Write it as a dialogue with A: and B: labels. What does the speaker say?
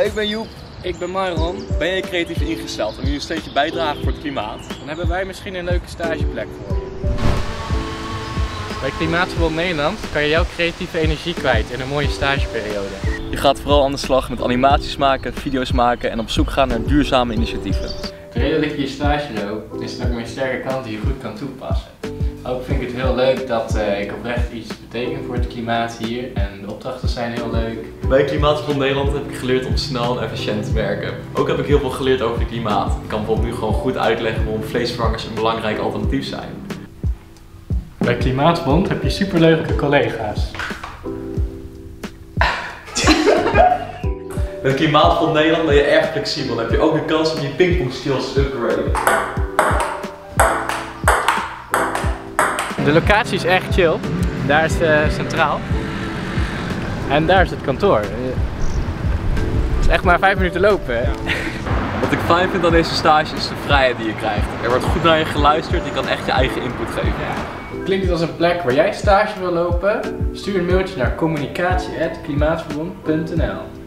A: Ik ben Joep.
B: Ik ben Myron.
A: Ben je creatief ingesteld en wil je een steentje bijdragen voor het klimaat?
B: Dan hebben wij misschien een leuke stageplek voor je. Bij Klimaatverbond Nederland kan je jouw creatieve energie kwijt in een mooie stageperiode.
A: Je gaat vooral aan de slag met animaties maken, video's maken en op zoek gaan naar duurzame initiatieven.
B: De reden dat ik hier stage loop, is dat ik mijn sterke kanten hier goed kan toepassen. Ook vind ik het heel leuk dat ik oprecht iets beteken voor het klimaat hier en de opdrachten zijn heel leuk.
C: Bij Klimaatverbond Nederland heb ik geleerd om snel en efficiënt te werken. Ook heb ik heel veel geleerd over het klimaat. Ik kan bijvoorbeeld nu gewoon goed uitleggen waarom vleesvervangers een belangrijk alternatief zijn.
B: Bij Klimaatbond heb je superleuke collega's.
C: Met Klimaatverbond Nederland ben je erg flexibel en heb je ook de kans om je pingpong skills te upgraden.
B: De locatie is echt chill. Daar is centraal. En daar is het kantoor. Het is echt maar 5 minuten lopen. Hè?
C: Wat ik fijn vind aan deze stage is de vrijheid die je krijgt. Er wordt goed naar je geluisterd, je kan echt je eigen input geven.
B: Klinkt het als een plek waar jij stage wil lopen? Stuur een mailtje naar communicatie@klimaatverbond.nl